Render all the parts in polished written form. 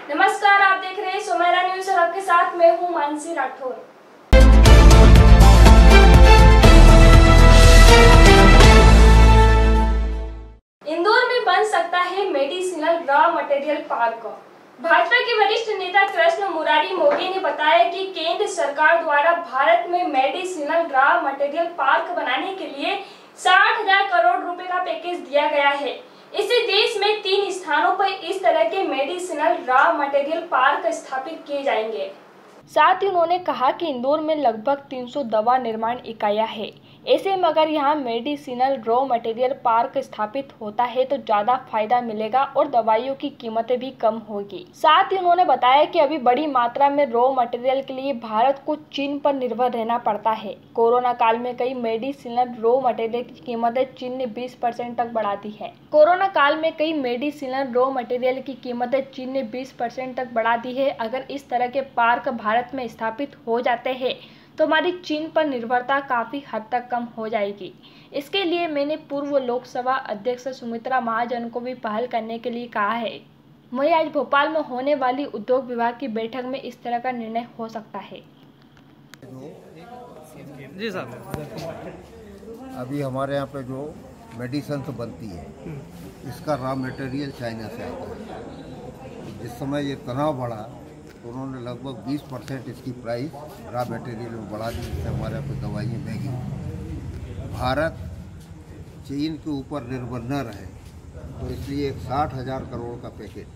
नमस्कार, आप देख रहे हैं सुमेरा न्यूज और आपके साथ मैं हूं मानसी राठौर। इंदौर में बन सकता है medicinal raw material park. Bhajpa के वरिष्ठ नेता कृष्ण मुरारी मोदी ने बताया कि केंद्र सरकार द्वारा भारत में मेडिसिनल रॉ मटेरियल पार्क बनाने के लिए 60,000 करोड़ रुपए का पैकेज दिया गया है। इससे देश में 3 स्थानों पर इस तरह के मेडिसिनल रॉ मटेरियल पार्क स्थापित किए जाएंगे। साथ ही उन्होंने कहा कि इंदौर में लगभग 300 दवा निर्माण इकाइयां हैं। ऐसे में अगर यहाँ मेडिसिनल रॉ मटेरियल पार्क स्थापित होता है तो ज्यादा फायदा मिलेगा और दवाइयों की कीमतें भी कम होगी। साथ ही उन्होंने बताया कि अभी बड़ी मात्रा में रॉ मटेरियल के लिए भारत को चीन पर निर्भर रहना पड़ता है। कोरोना काल में कई मेडिसिनल रॉ मटेरियल की कीमतें चीन ने 20% तक बढ़ा दी है। कोरोना काल में कई मेडिसिनल रॉ मटेरियल की कीमतें चीन ने 20% तक बढ़ा दी है। अगर इस तरह के पार्क भारत में स्थापित हो जाते हैं तो हमारी चीन पर निर्भरता काफी हद तक कम हो जाएगी। इसके लिए मैंने पूर्व लोकसभा अध्यक्ष सुमित्रा महाजन को भी पहल करने के लिए कहा है। वहीं आज भोपाल में होने वाली उद्योग विभाग की बैठक में इस तरह का निर्णय हो सकता है। जी साहब, अभी हमारे यहाँ पे जो मेडिसिन बनती है इसका रॉ मटेरियल चाइना से आता है। जिस समय ये तनाव बढ़ा तो उन्होंने लगभग 20% इसकी प्राइस रॉ मटेरियल में बढ़ा दी, जिससे हमारे यहाँ पे दवाइयाँ महंगी। भारत चीन के ऊपर निर्भर न रहे तो इसलिए एक 60,000 करोड़ का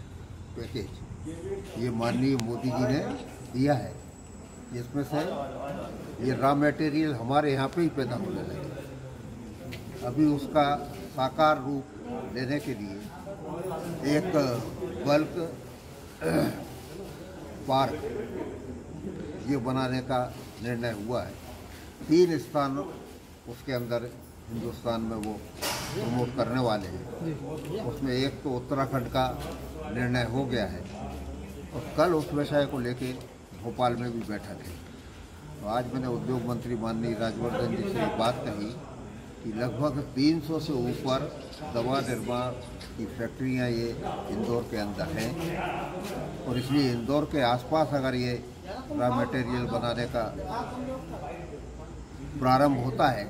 पैकेज ये माननीय मोदी जी ने दिया है, जिसमें से ये रॉ मटेरियल हमारे यहाँ पे ही पैदा होने लगे। अभी उसका साकार रूप लेने के लिए एक बल्क पार्क ये बनाने का निर्णय हुआ है। 3 स्थान उसके अंदर हिंदुस्तान में वो प्रमोट करने वाले हैं। उसमें एक तो उत्तराखंड का निर्णय हो गया है और कल उस विषय को लेके भोपाल में भी बैठक है। तो आज मैंने उद्योग मंत्री माननीय राजवर्धन जी से बात कही कि लगभग 300 से ऊपर दवा निर्माण की फैक्ट्रियां ये इंदौर के अंदर हैं और इसलिए इंदौर के आसपास अगर ये रॉ मटेरियल बनाने का प्रारंभ होता है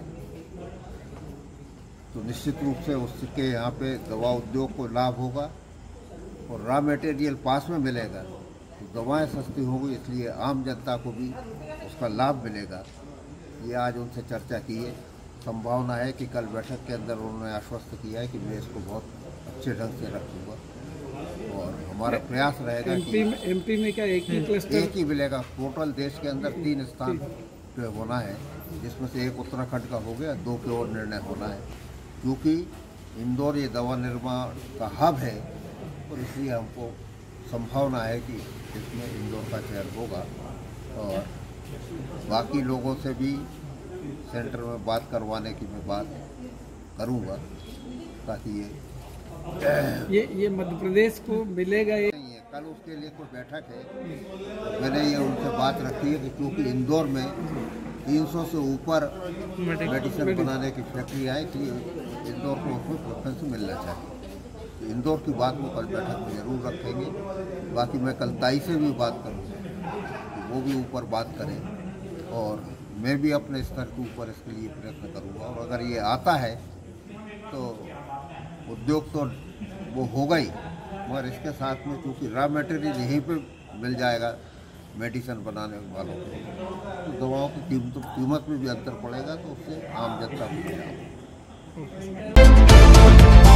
तो निश्चित रूप से उसके यहाँ पे दवा उद्योग को लाभ होगा और रॉ मटेरियल पास में मिलेगा तो दवाएं सस्ती होंगी, इसलिए आम जनता को भी उसका लाभ मिलेगा। ये आज उनसे चर्चा की है। संभावना है कि कल बैठक के अंदर उन्होंने आश्वस्त किया है कि मैं इसको बहुत अच्छे ढंग से रखूँगा और हमारा प्रयास रहेगा कि एमपी में क्या एक ही क्लस्टर एक ही मिलेगा। टोटल देश के अंदर 3 स्थान पे होना है, जिसमें से एक उत्तराखंड का हो गया, 2 के और निर्णय होना है। क्योंकि इंदौर ये दवा निर्माण का हब है और इसलिए हमको संभावना है कि इसमें इंदौर का चयन होगा और बाकी लोगों से भी सेंटर में बात करवाने की मैं बात करूंगा ताकि ये मध्य प्रदेश को मिलेगा। ये नहीं है, कल उसके लिए कोई बैठक है। मैंने ये उनसे बात रखी है कि क्योंकि इंदौर में 300 से ऊपर मेडिसिन बनाने की फैक्ट्री है, इसलिए इंदौर को उसमें प्रेफरेंस मिलना चाहिए। तो इंदौर की बात को कल बैठक में जरूर रखेंगे। बाकी मैं कल ताई से भी बात करूँगा कि वो भी ऊपर बात करें और मैं भी अपने स्तर के ऊपर इसके लिए प्रयत्न करूँगा। और अगर ये आता है तो उद्योग तो वो होगा ही, मगर इसके साथ में क्योंकि रॉ मटेरियल यहीं पे मिल जाएगा मेडिसिन बनाने वालों को, तो दवाओं की कीमत में भी अंतर पड़ेगा तो उससे आम जनता को